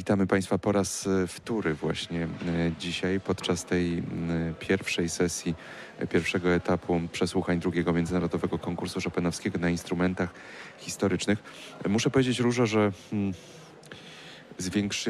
Witamy Państwa po raz wtóry właśnie dzisiaj podczas tej pierwszej sesji, pierwszego etapu przesłuchań drugiego międzynarodowego konkursu chopinowskiego na instrumentach historycznych. Muszę powiedzieć, Różo, że z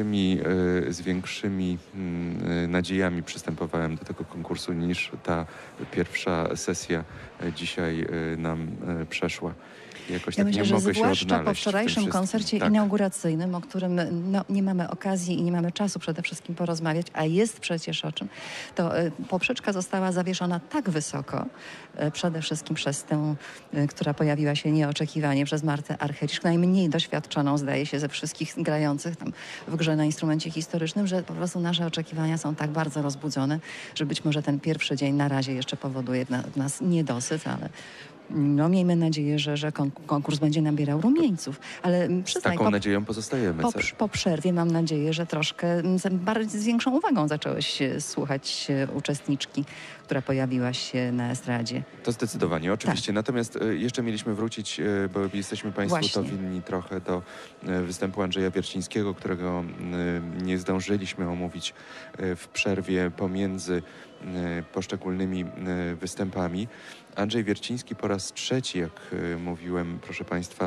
większymi nadziejami przystępowałem do tego konkursu niż ta pierwsza sesja dzisiaj nam przeszła. Jakoś Ja tak myślę, nie że mogę się zwłaszcza odnaleźć po wczorajszym koncercie inauguracyjnym, o którym nie mamy okazji i nie mamy czasu przede wszystkim porozmawiać, a jest przecież o czym, to poprzeczka została zawieszona tak wysoko, przede wszystkim przez tę, która pojawiła się nieoczekiwanie, przez Martę Argerich, najmniej doświadczoną, zdaje się, ze wszystkich grających tam w grze na instrumencie historycznym, że po prostu nasze oczekiwania są tak bardzo rozbudzone, że być może ten pierwszy dzień na razie jeszcze powoduje w nas niedosyt, ale no miejmy nadzieję, że konkurs będzie nabierał rumieńców. Ale przyznaj, z taką nadzieją pozostajemy. Po przerwie mam nadzieję, że troszkę z większą uwagą zacząłeś słuchać uczestniczki, która pojawiła się na estradzie. To zdecydowanie, oczywiście. Tak. Natomiast jeszcze mieliśmy wrócić, bo jesteśmy Państwu to winni trochę, do występu Andrzeja Wiercińskiego, którego nie zdążyliśmy omówić w przerwie pomiędzy poszczególnymi występami. Andrzej Wierciński po raz trzeci, jak mówiłem, proszę Państwa,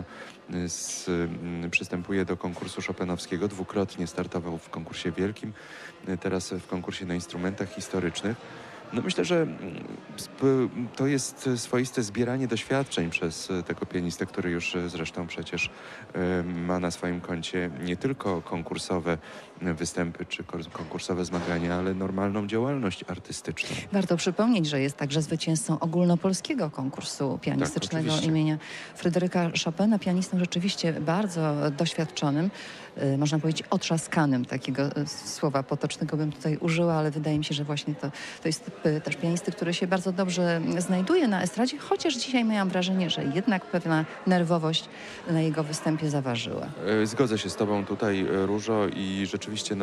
przystępuje do konkursu chopinowskiego. Dwukrotnie startował w konkursie wielkim, teraz w konkursie na instrumentach historycznych. No myślę, że to jest swoiste zbieranie doświadczeń przez tego pianistę, który już zresztą przecież ma na swoim koncie nie tylko konkursowe występy czy konkursowe zmagania, ale normalną działalność artystyczną. Warto przypomnieć, że jest także zwycięzcą ogólnopolskiego konkursu pianistycznego imienia Fryderyka Chopina, pianistą rzeczywiście bardzo doświadczonym, można powiedzieć otrzaskanym, takiego słowa potocznego bym tutaj użyła, ale wydaje mi się, że właśnie to jest też pianisty, który się bardzo dobrze znajduje na estradzie, chociaż dzisiaj miałam wrażenie, że jednak pewna nerwowość na jego występie zaważyła. Zgodzę się z Tobą tutaj, Różo, i rzeczywiście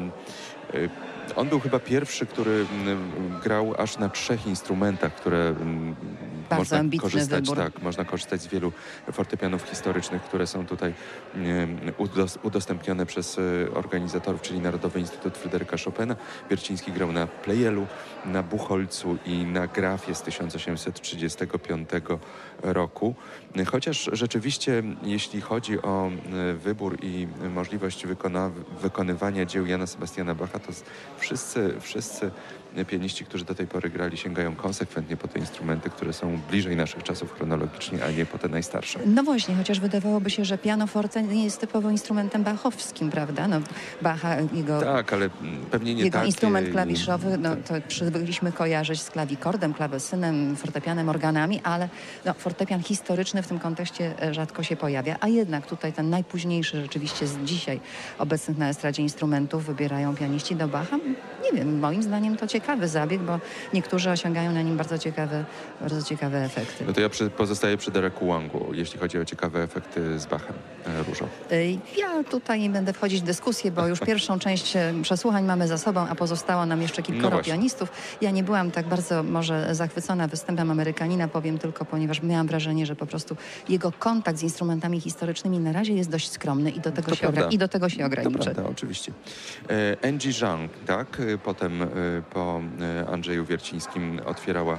on był chyba pierwszy, który grał aż na 3 instrumentach, które bardzo ambitny korzystać, wybór. tak, można korzystać z wielu fortepianów historycznych, które są tutaj udostępnione przez organizatorów, czyli Narodowy Instytut Fryderyka Chopina. Wierciński grał na plejelu, na buchholcu i na grafie z 1835 roku. Chociaż rzeczywiście, jeśli chodzi o wybór i możliwość wykonywania dzieł Jana Sebastiana Bacha, to wszyscy pianiści, którzy do tej pory grali, sięgają konsekwentnie po te instrumenty, które są bliżej naszych czasów chronologicznie, a nie po te najstarsze. No właśnie, chociaż wydawałoby się, że pianoforte nie jest typowo instrumentem bachowskim, prawda? No, Bacha, tak, ale pewnie nie jego tak. instrument klawiszowy, to przywykliśmy kojarzyć z klawikordem, klawesynem, fortepianem, organami, ale fortepian historyczny w tym kontekście rzadko się pojawia, a jednak tutaj ten najpóźniejszy rzeczywiście z dzisiaj obecnych na estradzie instrumentów wybierają pianiści do Bacha. Nie wiem, moim zdaniem to ciekawy zabieg, bo niektórzy osiągają na nim bardzo ciekawe efekty. No to ja pozostaję przy Dereku Wangu, jeśli chodzi o ciekawe efekty z Bachem. Różo. Ja tutaj nie będę wchodzić w dyskusję, bo już pierwszą część przesłuchań mamy za sobą, a pozostało nam jeszcze kilkoro pianistów. Ja nie byłam tak bardzo może zachwycona występem Amerykanina, powiem tylko, ponieważ miałam wrażenie, że po prostu jego kontakt z instrumentami historycznymi na razie jest dość skromny i do tego się ograniczy. To prawda, oczywiście. Angie Zhang, tak? Potem po Andrzeju Wiercińskim otwierała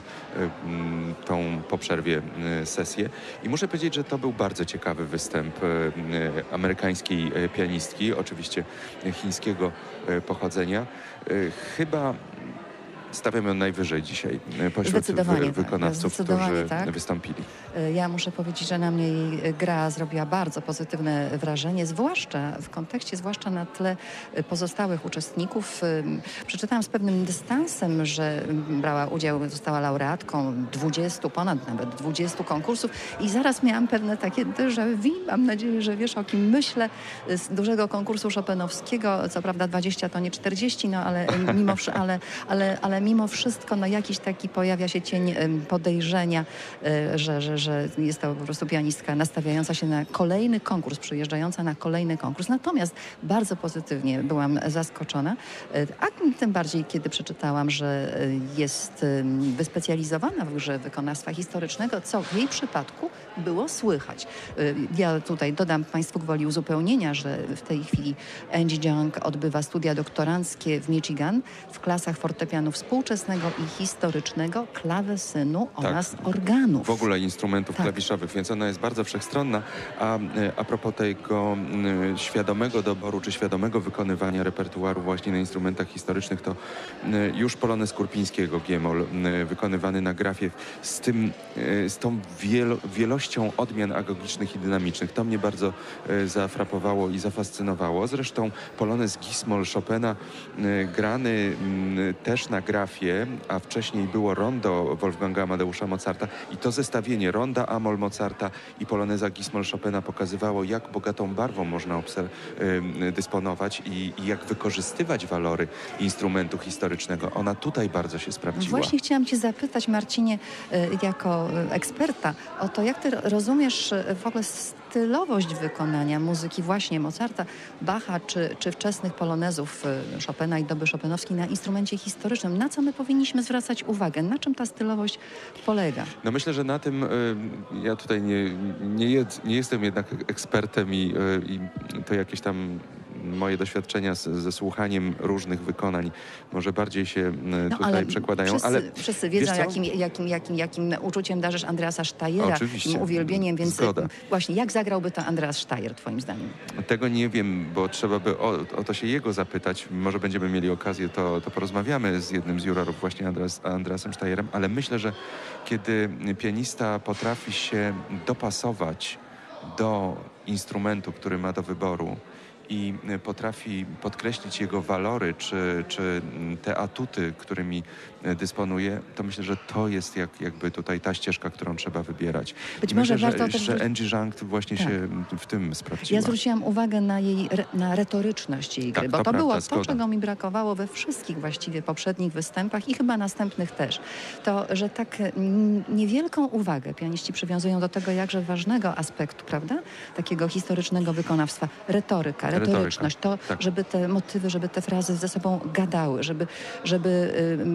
tą po przerwie sesję. I muszę powiedzieć, że to był bardzo ciekawy występ amerykańskiej pianistki, oczywiście chińskiego pochodzenia. Chyba stawiam ją najwyżej dzisiaj pośród wykonawców, którzy wystąpili. Ja muszę powiedzieć, że na mnie jej gra zrobiła bardzo pozytywne wrażenie, zwłaszcza w kontekście, zwłaszcza na tle pozostałych uczestników. Przeczytałam z pewnym dystansem, że brała udział, została laureatką ponad nawet 20 konkursów i zaraz miałam pewne takie déjà vu. Mam nadzieję, że wiesz, o kim myślę, z dużego konkursu chopinowskiego. Co prawda 20 to nie 40, ale mimo wszystko, ale mimo wszystko jakiś taki pojawia się cień podejrzenia, że jest to po prostu pianistka nastawiająca się na kolejny konkurs, przyjeżdżająca na kolejny konkurs. Natomiast bardzo pozytywnie byłam zaskoczona, a tym bardziej, kiedy przeczytałam, że jest wyspecjalizowana w grze wykonawstwa historycznego, co w jej przypadku było słychać. Ja tutaj dodam Państwu gwoli uzupełnienia, że w tej chwili Angie Young odbywa studia doktoranckie w Michigan w klasach fortepianu współczesnego i historycznego, klawesynu oraz organów. W ogóle instrumentów klawiszowych, więc ona jest bardzo wszechstronna. A propos tego świadomego doboru, czy świadomego wykonywania repertuaru właśnie na instrumentach historycznych, to już polonez Kurpińskiego, G-moll, wykonywany na grafie z tą wielością odmian agogicznych i dynamicznych. To mnie bardzo zafrapowało i zafascynowało. Zresztą polonez Gis-moll Chopina grany też na grafie, a wcześniej było rondo Wolfganga Amadeusza Mozarta i to zestawienie ronda A-moll Mozarta i poloneza Gis-moll Chopina pokazywało, jak bogatą barwą można dysponować i jak wykorzystywać walory instrumentu historycznego. Ona tutaj bardzo się sprawdziła. Właśnie chciałam Cię zapytać, Marcinie, jako eksperta, o to, jak Ty rozumiesz w ogóle stylowość wykonania muzyki właśnie Mozarta, Bacha czy wczesnych polonezów Chopina i doby chopinowskiej na instrumencie historycznym. Na co my powinniśmy zwracać uwagę? Na czym ta stylowość polega? No myślę, że na tym ja tutaj nie jestem jednak ekspertem i to jakieś tam moje doświadczenia ze słuchaniem różnych wykonań może bardziej się tutaj przekładają. Wszyscy wiedzą, jakim uczuciem darzysz Andreasa Steyra, jakim uwielbieniem, więc właśnie jak zagrałby to Andreas Steyr, twoim zdaniem? Tego nie wiem, bo trzeba by o to się jego zapytać. Może będziemy mieli okazję, to porozmawiamy z jednym z jurorów, właśnie Andreasem Steyerem, ale myślę, że kiedy pianista potrafi się dopasować do instrumentu, który ma do wyboru, i potrafi podkreślić jego walory, czy te atuty, którymi dysponuje, to myślę, że to jest jakby tutaj ta ścieżka, którą trzeba wybierać. Być może warto też... że Angie Young właśnie się w tym sprawdziła. Ja zwróciłam uwagę na retoryczność jej gry, bo to było to, czego mi brakowało we wszystkich właściwie poprzednich występach i chyba następnych też. To, że tak niewielką uwagę pianiści przywiązują do tego jakże ważnego aspektu, prawda? Takiego historycznego wykonawstwa. Retoryczność. To, żeby te motywy, żeby te frazy ze sobą gadały, żeby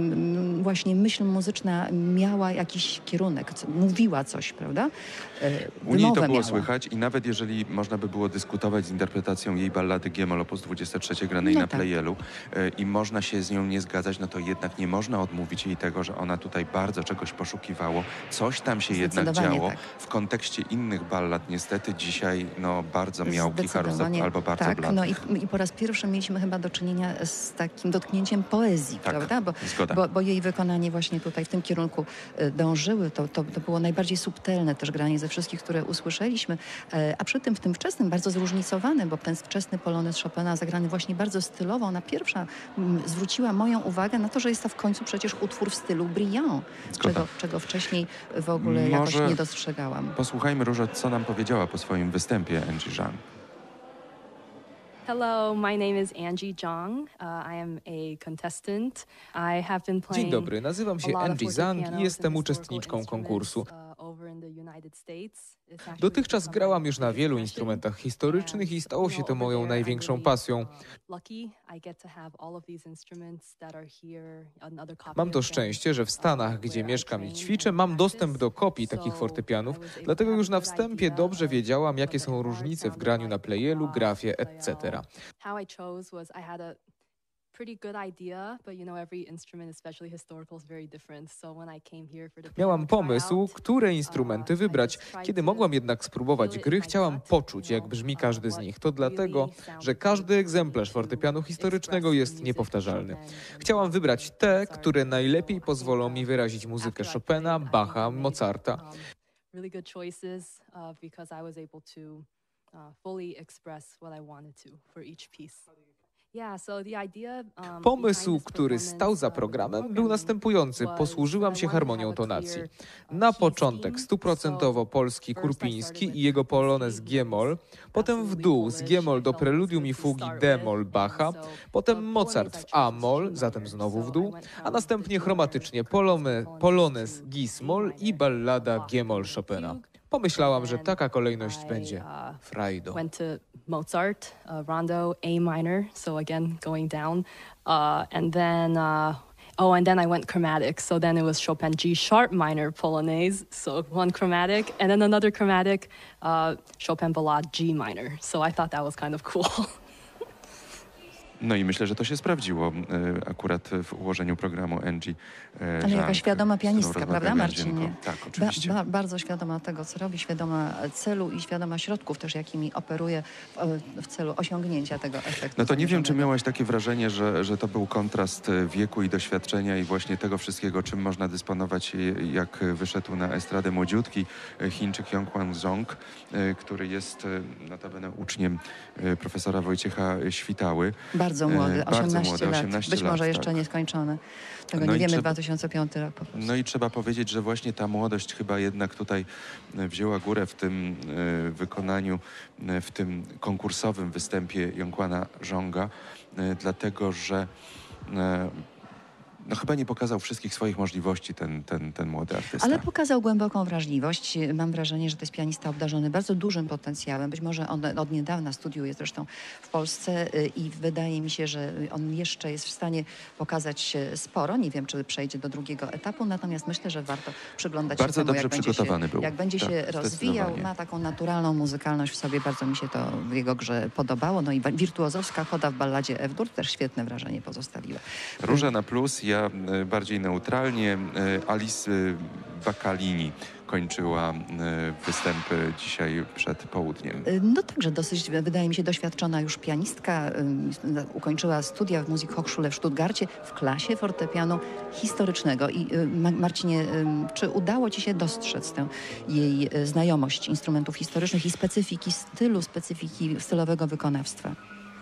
właśnie myśl muzyczna miała jakiś kierunek, mówiła coś, prawda? U niej to było słychać i nawet jeżeli można by było dyskutować z interpretacją jej ballady G-moll op. 23 granej na Pleyelu i można się z nią nie zgadzać, no to jednak nie można odmówić jej tego, że ona tutaj bardzo czegoś poszukiwało. Coś tam się jednak działo. W kontekście innych ballad niestety dzisiaj bardzo miałki, albo bardzo bladych. No i po raz pierwszy mieliśmy chyba do czynienia z takim dotknięciem poezji, prawda? Bo jej wykonanie właśnie tutaj w tym kierunku dążyły. To było najbardziej subtelne też granie ze wszystkich, które usłyszeliśmy. A przy tym w tym wczesnym, bardzo zróżnicowany, bo ten wczesny polonez Chopina zagrany właśnie bardzo stylowo, ona pierwsza zwróciła moją uwagę na to, że jest to w końcu przecież utwór w stylu brillant, czego wcześniej w ogóle jakoś nie dostrzegałam. Posłuchajmy, Różo, co nam powiedziała po swoim występie Angie Young. Hello, my name is Angie Young. I am a contestant. I have been playing. Dzień dobry, nazywam się Angie Young i jestem uczestniczką konkursu. Dotychczas grałam już na wielu instrumentach historycznych i stało się to moją największą pasją. Mam to szczęście, że w Stanach, gdzie mieszkam i ćwiczę, mam dostęp do kopii takich fortepianów, dlatego już na wstępie dobrze wiedziałam, jakie są różnice w graniu na Pleyelu, grafie, etc. Miałam pomysł, które instrumenty wybrać. Kiedy mogłam jednak spróbować gry, chciałam poczuć, jak brzmi każdy z nich. To dlatego, że każdy egzemplarz fortepianu historycznego jest niepowtarzalny. Chciałam wybrać te, które najlepiej pozwolą mi wyrazić muzykę Chopina, Bacha, Mozarta. Fully express what I wanted to for each piece. Pomysł, który stał za programem, był następujący. Posłużyłam się harmonią tonacji. Na początek stuprocentowo polski Kurpiński i jego polonez G-moll, potem w dół z G-moll do preludium i fugi D-moll Bacha, potem Mozart w A-moll, zatem znowu w dół, a następnie chromatycznie polonez Gis-moll i ballada G-moll Chopina. Pomyślałam, że taka kolejność będzie frajdą. Went to Mozart, Rondo, A minor, so again going down, and then I went chromatic. So then it was Chopin G sharp minor Polonaise, so one chromatic, and then another chromatic, Chopin Ballade G minor. So I thought that was kind of cool. No i myślę, że to się sprawdziło akurat w ułożeniu programu Angie. Ale jaka świadoma pianistka, prawda, Marcinie? Tak, oczywiście. Bardzo świadoma tego, co robi, świadoma celu i świadoma środków też, jakimi operuje w celu osiągnięcia tego efektu. No to nie wiem, czy miałaś takie wrażenie, że to był kontrast wieku i doświadczenia i właśnie tego wszystkiego, czym można dysponować, jak wyszedł na estradę młodziutki Chińczyk Yonghuan Zhong, który jest notabene uczniem profesora Wojciecha Świtały. Bardzo młody, 18 lat. 18 Być lat, może tak. jeszcze nieskończony. Tego No nie i wiemy, trzeba- 2005 rok po prostu. No i trzeba powiedzieć, że właśnie ta młodość chyba jednak tutaj wzięła górę w tym wykonaniu, w tym konkursowym występie Yonghuana Zonga, dlatego że no chyba nie pokazał wszystkich swoich możliwości ten młody artysta. Ale pokazał głęboką wrażliwość. Mam wrażenie, że to jest pianista obdarzony bardzo dużym potencjałem. Być może on od niedawna studiuje zresztą w Polsce i wydaje mi się, że on jeszcze jest w stanie pokazać sporo. Nie wiem, czy przejdzie do drugiego etapu, natomiast myślę, że warto przyglądać Bardzo się temu, dobrze przygotowany był. jak będzie Tak, się rozwijał. zdecydowanie. Ma taką naturalną muzykalność w sobie. Bardzo mi się to w jego grze podobało. No i wirtuozowska choda w balladzie F-dur też świetne wrażenie pozostawiła. Róża na plus, ja bardziej neutralnie. Alice Baccalini kończyła występy dzisiaj przed południem. No także dosyć, wydaje mi się, doświadczona już pianistka. Ukończyła studia w Musikhochschule w Stuttgarcie w klasie fortepianu historycznego. I Marcinie, czy udało ci się dostrzec tę jej znajomość instrumentów historycznych i specyfiki stylu, specyfiki stylowego wykonawstwa?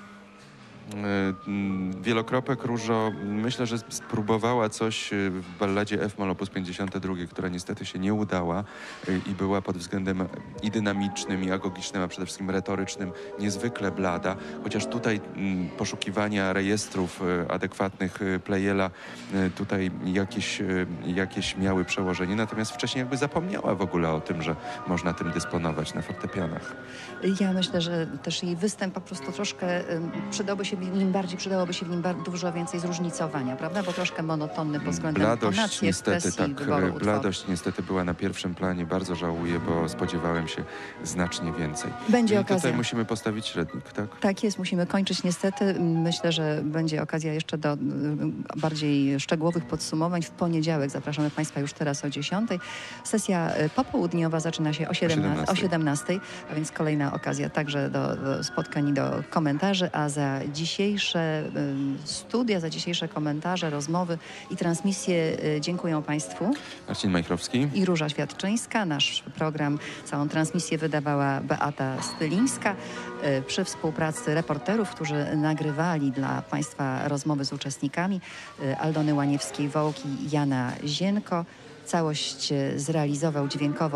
Wielokropek Różo, myślę, że spróbowała coś w balladzie F-moll op. 52, która niestety się nie udała i była pod względem i dynamicznym, i agogicznym, a przede wszystkim retorycznym niezwykle blada. Chociaż tutaj poszukiwania rejestrów adekwatnych Pleyela tutaj jakieś miały przełożenie. Natomiast wcześniej jakby zapomniała w ogóle o tym, że można tym dysponować na fortepianach. Ja myślę, że też jej występ po prostu troszkę przydałoby się w nim dużo więcej zróżnicowania, prawda? Bo troszkę monotonny pod względem tonacji, ekspresji, wyboru utworu. Bladość niestety była na pierwszym planie. Bardzo żałuję, bo spodziewałem się znacznie więcej. Będzie I okazja. tutaj musimy postawić średnik, tak? Tak jest, musimy kończyć niestety. Myślę, że będzie okazja jeszcze do bardziej szczegółowych podsumowań. W poniedziałek zapraszamy Państwa już teraz o 10. Sesja popołudniowa zaczyna się o 17, a więc kolejna okazja także do spotkań i do komentarzy, a za dzisiejsze studia, za dzisiejsze komentarze, rozmowy i transmisje dziękuję Państwu. Marcin Majchrowski I Róża Świadczyńska. Nasz program, całą transmisję wydawała Beata Stylińska przy współpracy reporterów, którzy nagrywali dla Państwa rozmowy z uczestnikami, Aldony Łaniewskiej-Wołk i Jana Zienko. Całość zrealizowali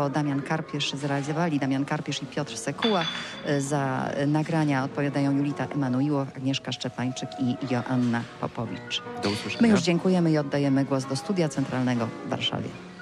Damian Karpierz i Piotr Sekuła. Za nagrania odpowiadają Julita Emanuiłow, Agnieszka Szczepańczyk i Joanna Popowicz. do usłyszenia. My już dziękujemy i oddajemy głos do studia centralnego w Warszawie.